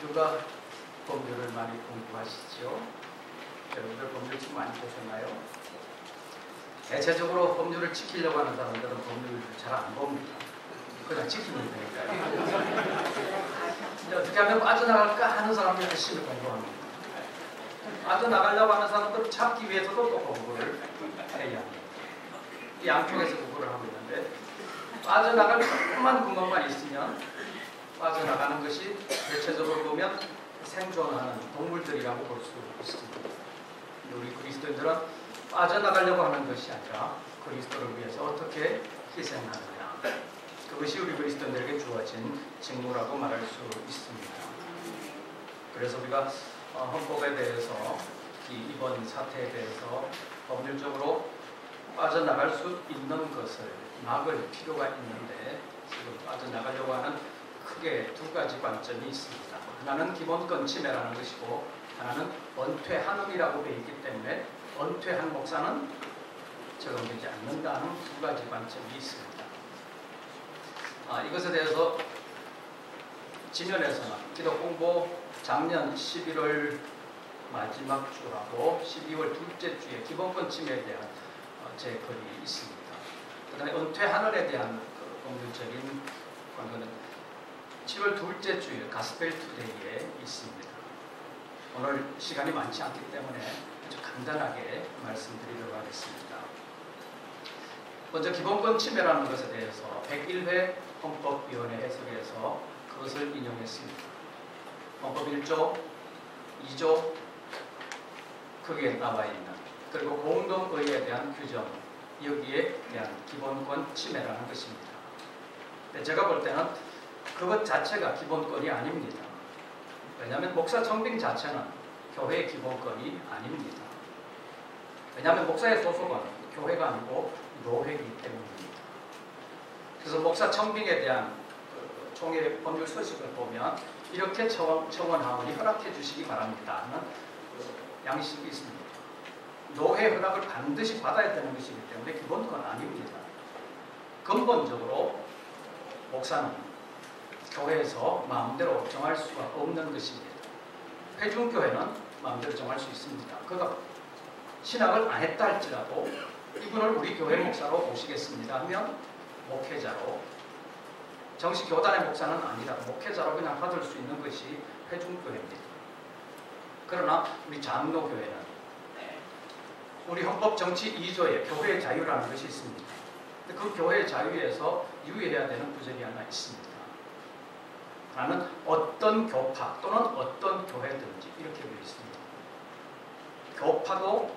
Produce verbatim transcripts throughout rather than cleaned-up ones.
누가 법률을 많이 공부하시죠? 여러분들 법률 책 많이 보셨나요? 대체적으로 법률을 지키려고 하는 사람들은 법률을 잘 안 봅니다. 그냥 지키면 되니까요. 어떻게 하면 빠져나갈까 하는 사람들이 열심히 공부합니다. 빠져나가려고 하는 사람들은 찾기 위해서도 또 공부를 해야 합니다. 이 양쪽에서 공부를 하고 있는데, 빠져나갈 조금만 구멍만 있으면 빠져나가는 것이 대체적으로 보면 생존하는 동물들이라고 볼 수 있습니다. 우리 그리스도인들은 빠져나가려고 하는 것이 아니라 그리스도를 위해서 어떻게 희생하느냐, 그것이 우리 그리스도인들에게 주어진 직무라고 말할 수 있습니다. 그래서 우리가 헌법에 대해서, 이번 사태에 대해서 법률적으로 빠져나갈 수 있는 것을 막을 필요가 있는데, 지금 빠져나가려고 하는 크게 두 가지 관점이 있습니다. 하나는 기본권 침해라는 것이고, 하나는 은퇴한음이라고 되어 있기 때문에 은퇴한 목사는 적용되지 않는다는 두 가지 관점이 있습니다. 아, 이것에 대해서 지면에서는 기독공보 작년 십일월 마지막 주라고 십이월 둘째 주에 기본권 침해에 대한 제 글이 있습니다. 그 다음에 은퇴하늘에 대한 그 법률적인 관건은 칠월 둘째 주에 가스펠 투데이에 있습니다. 오늘 시간이 많지 않기 때문에 아주 간단하게 말씀드리도록 하겠습니다. 먼저 기본권 침해라는 것에 대해서 백일 회 헌법위원회 해석에서 그것을 인용했습니다. 헌법 일 조, 이 조 거기에 나와 있는, 그리고 공동의회에 대한 규정, 여기에 대한 기본권 침해라는 것입니다. 근데 제가 볼 때는 그것 자체가 기본권이 아닙니다. 왜냐하면 목사 청빙 자체는 교회의 기본권이 아닙니다. 왜냐하면 목사의 소속은 교회가 아니고 노회이기 때문입니다. 그래서 목사 청빙에 대한 그 총회 법률 서식을 보면 이렇게 청원하오니 허락해 주시기 바랍니다 하는 그 양식이 있습니다. 노회 허락을 반드시 받아야 되는 것이기 때문에 기본권 아닙니다. 근본적으로 목사는 교회에서 마음대로 정할 수가 없는 것입니다. 회중교회는 마음대로 정할 수 있습니다. 그가 신학을 안 했다 할지라도 이분을 우리 교회 목사로 모시겠습니다 하면 목회자로, 정식 교단의 목사는 아니라 목회자로 그냥 받을 수 있는 것이 회중교회입니다. 그러나 우리 장로교회는 우리 헌법 정치 이 조에 교회의 자유라는 것이 있습니다. 그 교회의 자유에서 유의해야 되는 구절이 하나 있습니다. 나는 어떤 교파 또는 어떤 교회든지 이렇게 되어 있습니다. 교파도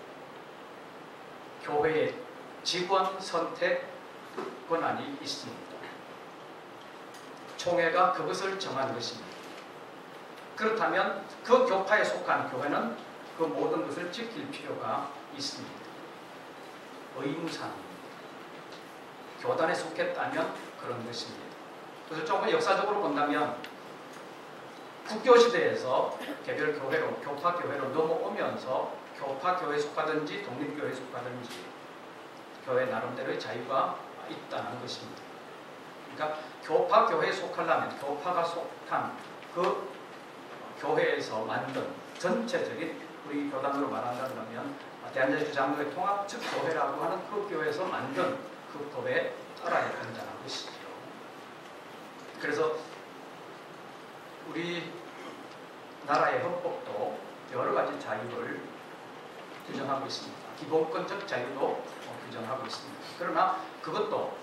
교회의 직원 선택 권한이 있습니다. 총회가 그것을 정한 것입니다. 그렇다면 그 교파에 속한 교회는 그 모든 것을 지킬 필요가 있습니다. 의무사항입니다. 교단에 속했다면 그런 것입니다. 그래서 조금 역사적으로 본다면 국교시대에서 개별 교회로, 교파 교회로 넘어오면서 교파 교회에 속하든지 독립교회에 속하든지 교회 나름대로의 자유가 있다는 것입니다. 그러니까 교파 교회에 속하려면 교파가 속한 그 교회에서 만든 전체적인, 우리 교단으로 말한다면 대한제주 장로회 통합 측 교회라고 하는 그 교회에서 만든 그 법에 따라야 한다는 것이죠. 그래서 우리 나라의 헌법도 여러 가지 자유를 규정하고 있습니다. 기본권적 자유도 규정하고 있습니다. 그러나 그것도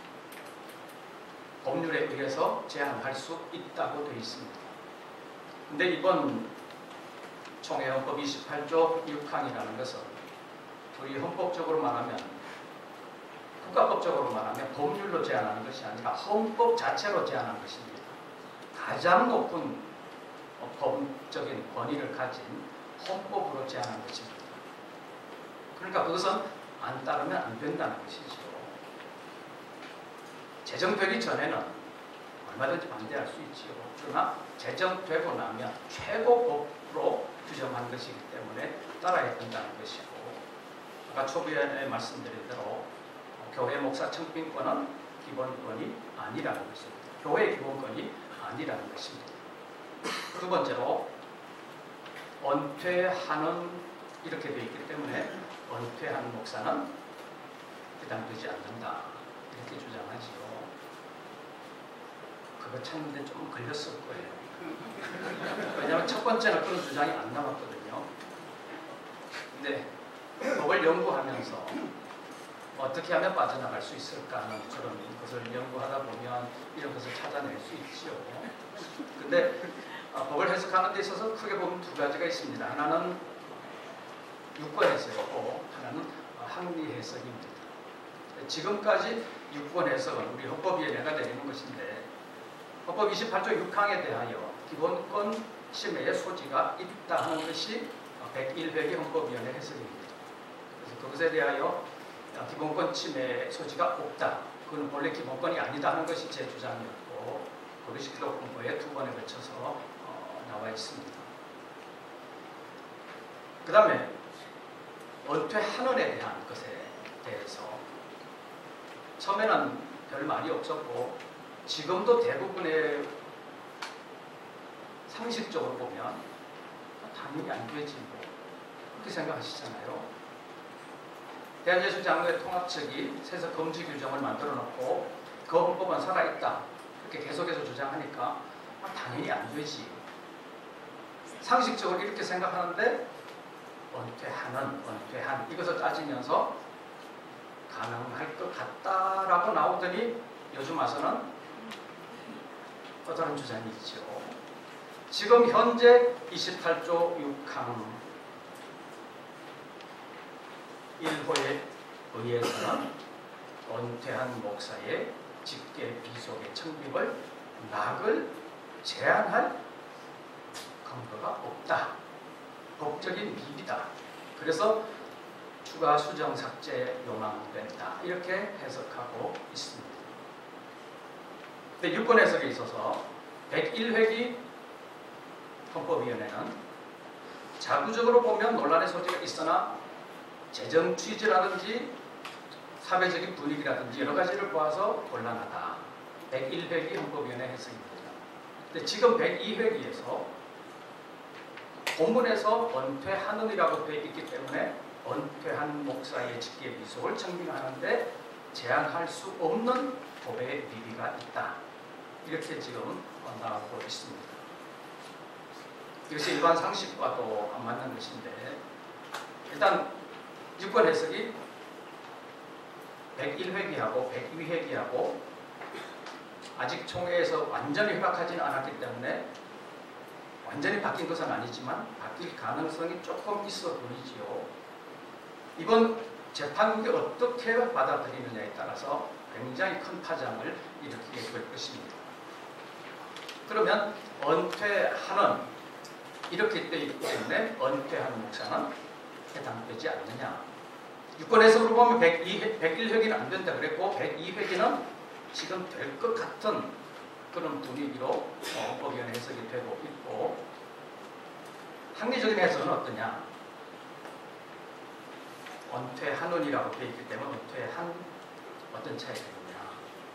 법률에 의해서 제한할 수 있다고 되어 있습니다. 근데 이번 총회 헌법 이십팔 조 육 항이라는 것은 우리 헌법적으로 말하면, 국가법적으로 말하면 법률로 제한하는 것이 아니라 헌법 자체로 제한하는 것입니다. 가장 높은 법적인 권위를 가진 헌법으로 제한하는 것입니다. 그러니까 그것은 안 따르면 안 된다는 것이죠. 제정되기 전에는 얼마든지 반대할 수 있지요. 그러나 제정되고 나면 최고법으로 규정한 것이기 때문에 따라야 된다는 것이고, 아까 초기에 말씀드린 대로 교회 목사 청빙권은 기본권이 아니라는 것입니다. 교회의 기본권이 아니라는 것입니다. 두 번째로 은퇴하는 이렇게 되어 있기 때문에 은퇴한 목사는 해당되지 않는다 이렇게 주장하지요. 그거 찾는데 좀 걸렸을 거예요. 왜냐하면 첫 번째는 그런 주장이 안 나왔거든요. 근데 법을 연구하면서 어떻게 하면 빠져나갈 수 있을까 하는 그런 것을 연구하다 보면 이런 것을 찾아낼 수 있죠. 근데 법을 해석하는 데 있어서 크게 보면 두 가지가 있습니다. 하나는 유권 해석이고 하나는 학리 해석입니다. 지금까지 유권 해석은 우리 헌법위원회가 내리는 것인데 헌법 이십팔 조 육 항에 대하여 기본권 침해의 소지가 있다 하는 것이 백일 회기 헌법위원회 해석입니다. 그래서 그것에 대하여 기본권 침해 소지가 없다. 그건 본래 기본권이 아니다 하는 것이 제 주장이었고 그것이 기록본부에 두 번에 걸쳐서 어, 나와 있습니다. 그 다음에 은퇴한원에 대한 것에 대해서 처음에는 별 말이 없었고 지금도 대부분의 상식적으로 보면 당연히 안 되지 뭐 그렇게 생각하시잖아요. 대한예술장로회 통합측이 세서 금지 규정을 만들어 놓고 그 헌법은 살아있다 이렇게 계속해서 주장하니까 아, 당연히 안 되지. 상식적으로 이렇게 생각하는데 은퇴하는, 은퇴한 이것을 따지면서 가능할 것 같다라고 나오더니 요즘 와서는 또 다른 주장이 있죠. 지금 현재 이십팔 조 육 항 일 호에 의해서는 은퇴한 목사의 직계 비속의 청립을 낙을 제한할 근거가 없다. 법적인 미비다. 그래서 추가 수정 삭제 요망된다. 이렇게 해석하고 있습니다. 근데 유권 해석에 있어서 백일 회기 헌법위원회는 자구적으로 보면 논란의 소지가 있으나 재정 취지라든지 사회적인 분위기라든지 여러 가지를 보아서 곤란하다. 백일 회기 헌법위원회 해석입니다. 근데 지금 백이 회기에서 본문에서 은퇴하는이라고 되어 있기 때문에 은퇴한 목사의 직계 비속을 청빙하는데 제한할 수 없는 법의 미비가 있다. 이렇게 지금 나오고 있습니다. 이것이 일반 상식과도 안 맞는 것인데 일단 유권 해석이 백일 회기하고 백이 회기하고 아직 총회에서 완전히 협약하지는 않았기 때문에 완전히 바뀐 것은 아니지만 바뀔 가능성이 조금 있어 보이지요. 이번 재판국이 어떻게 받아들이느냐에 따라서 굉장히 큰 파장을 일으키게 될 것입니다. 그러면 은퇴하는 이렇게 되어 있기 때문에 은퇴하는 목사는 해당되지 않느냐. 유권 해석으로 보면 백일 회기는 안 된다 그랬고 백이 회기는 지금 될 것 같은 그런 분위기로 헌법위원회 해석이 되고 있고 합리적인 해석은 어떠냐. 은퇴한원이라고 되어 있기 때문에 은퇴한 어떤 차이가 있느냐.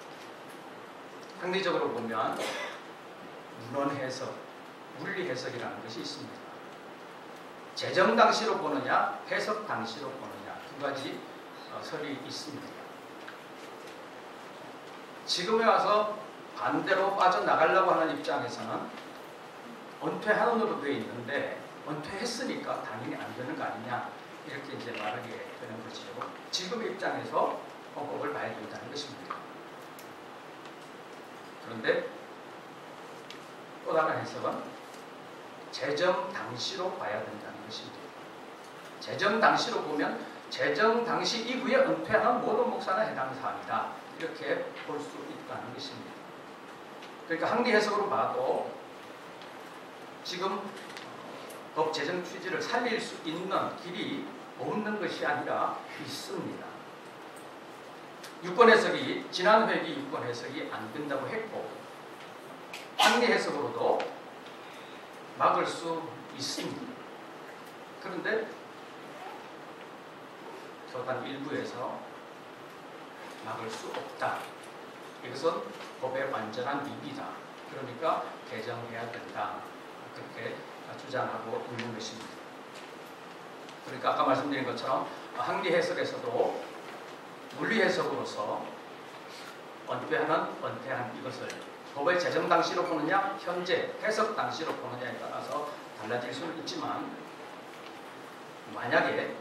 합리적으로 보면 문헌 해석, 물리 해석이라는 것이 있습니다. 재정 당시로 보느냐, 해석 당시로 보느냐 두 가지 어, 설이 있습니다. 지금에 와서 반대로 빠져나가려고 하는 입장에서는 은퇴한원으로 되어 있는데 은퇴했으니까 당연히 안 되는 거 아니냐 이렇게 이제 말하게 되는 거지요. 지금의 입장에서 헌법을 봐야 된다는 것입니다. 그런데 또 다른 해석은 재정 당시로 봐야 된다는 것입니다. 재정 당시로 보면 재정 당시 이후에 은퇴하는 모든 목사는 해당 사항이다. 이렇게 볼 수 있다는 것입니다. 그러니까 학리 해석으로 봐도 지금 법 재정 취지를 살릴 수 있는 길이 없는 것이 아니라 있습니다. 유권 해석이 지난 회기 유권 해석이 안 된다고 했고 학리 해석으로도 막을 수 있습니다. 그런데 교단 일부에서 막을 수 없다. 이것은 법의 완전한 미비다. 그러니까 개정해야 된다. 그렇게 주장하고 있는 것입니다. 그러니까 아까 말씀드린 것처럼 학리 해석에서도 물리 해석으로서 은퇴하는 은퇴한 이것을 법의 제정 당시로 보느냐 현재 해석 당시로 보느냐에 따라서 달라질 수는 있지만 만약에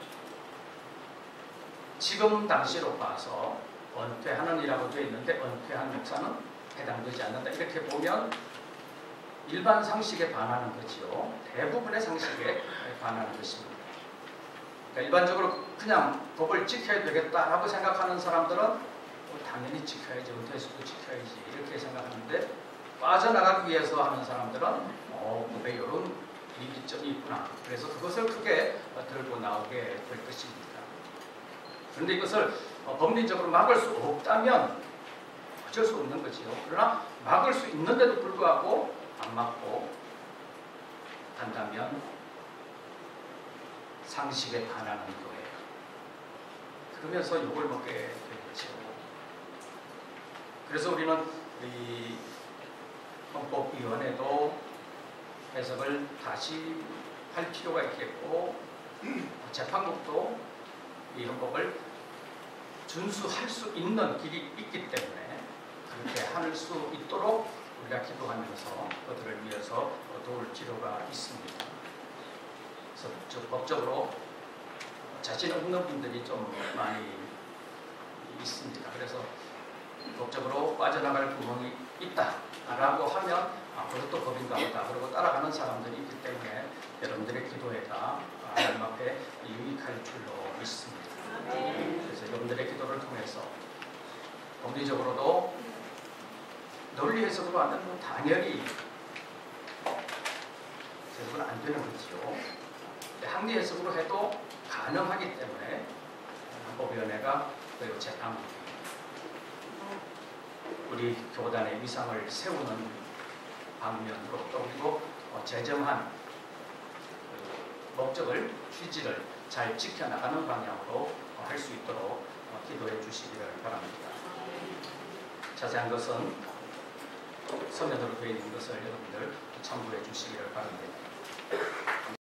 지금 당시로 봐서 은퇴하는 이라고 되어 있는데 은퇴한 목사는 해당되지 않는다. 이렇게 보면 일반 상식에 반하는 거지요. 대부분의 상식에 반하는 것입니다. 그러니까 일반적으로 그냥 법을 지켜야 되겠다라고 생각하는 사람들은 어, 당연히 지켜야지, 은퇴수도 지켜야지 이렇게 생각하는데 빠져나가기 위해서 하는 사람들은 어, 법에 이런 위기점이 있구나. 그래서 그것을 크게 들고 나오게 될 것입니다. 그런데 이것을 법리적으로 막을 수 없다면 어쩔 수 없는 거지요. 그러나 막을 수 있는데도 불구하고 안 막고 한다면 상식에 반하는 거예요. 그러면서 욕을 먹게 되겠죠. 그래서 우리는 이 헌법위원회도 해석을 다시 할 필요가 있겠고 재판국도 이 헌법을 준수할 수 있는 길이 있기 때문에 그렇게 할 수 있도록 우리가 기도하면서 그들을 위해서 도울 필요가 있습니다. 그래서 법적으로 자신 없는 분들이 좀 많이 있습니다. 그래서 법적으로 빠져나갈 구멍이 있다라고 하면 아, 그것도 법인가 보다. 그러고 따라가는 사람들이 있기 때문에 여러분들의 기도회가 하나님 앞에 유익할 줄로 믿습니다. 그래서 여러분들의 기도를 통해서 법리적으로도 논리 해석으로 하면 뭐 당연히 해석은 안 되는 거지요. 학리 해석으로 해도 가능하기 때문에 헌법위원회가 그리고 재판국 우리 교단의 위상을 세우는 방면으로 또 그리고 제정한 목적을 취지를 잘 지켜나가는 방향으로 할 수 있도록 기도해 주시기를 바랍니다. 자세한 것은 서면으로 되어 있는 것을 여러분들 참고해 주시기를 바랍니다.